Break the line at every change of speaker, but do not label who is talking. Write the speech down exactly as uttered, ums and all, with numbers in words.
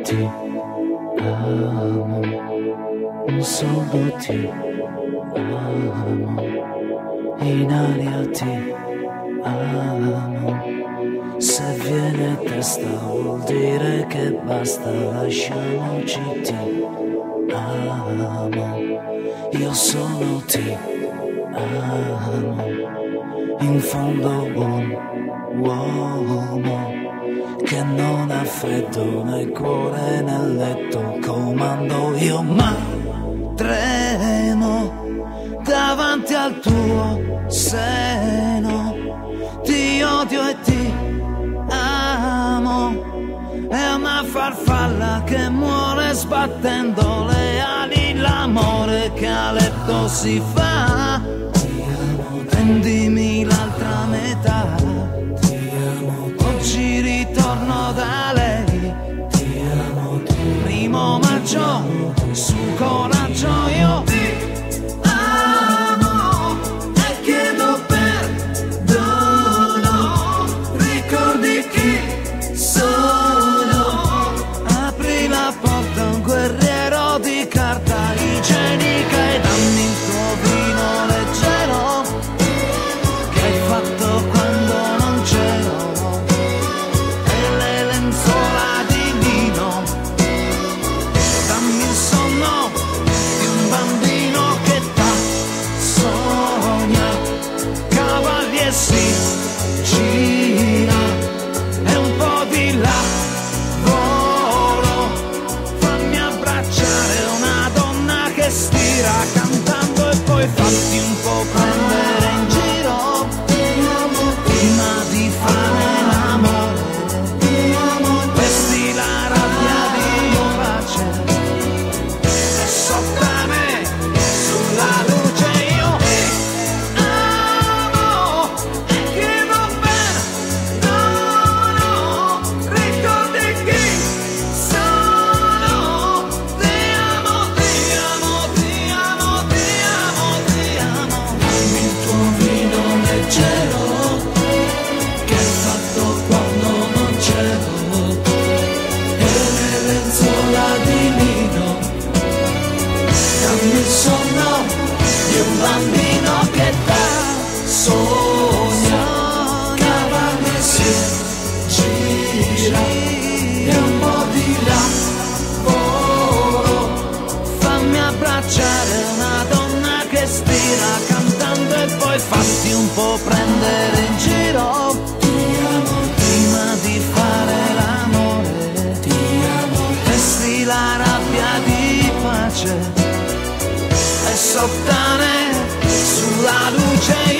ti amo, solo ti amo, in aria ti amo. Se viene a testa vuol dire che basta, lasciamoci, ti amo, io solo ti amo, in fondo buon uomo che non ha freddo né cuore nel letto, comando io ma tremo davanti al tuo seno, ti odio e ti amo, è una farfalla che muore sbattendo le ali, l'amore che a letto si fa, prendimi l'altra metà, oggi ritorno da lei, primo maggio, su coraggio io ti amo e chiedo perdono, ricordi chi sono, apri la porta a un guerriero di carta igienica e dammi il tuo vino leggero che hai fatto quando non c'ero, e le lenzuola di lino, dammi il sonno di un bambino che t'ha sogna, cavalli e si gira e un po' di lavoro, fammi abbracciare una donna che stira cantando e poi fatti un po' prendere in giro prima di fare l'amore, vesti la rabbia di pace e sopra me sulla luce io ti amo e chiedo perdono, ricordi chi sono, ti amo, ti amo, ti amo, ti amo, ti amo, dammi il tuo vino leggero che hai fatto quando non c'ero, e le lenzuola di lino, dammi il sonno di un bambino che da sogna, cavalli e si gira e un po' di lavoro, fammi abbracciare una donna che stira cantando e poi fatti un po' prendere in giro prima di fare l'amore, vesti la rabbia di pace e sottane sulla luce